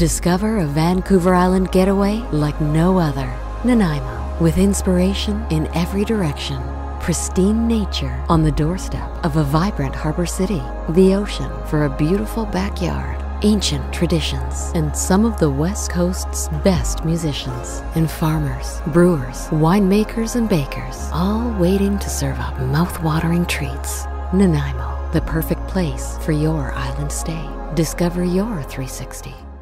Discover a Vancouver Island getaway like no other. Nanaimo, with inspiration in every direction. Pristine nature on the doorstep of a vibrant harbor city. The ocean for a beautiful backyard. Ancient traditions and some of the West Coast's best musicians. And farmers, brewers, winemakers, and bakers, all waiting to serve up mouth-watering treats. Nanaimo, the perfect place for your island stay. Discover your 360.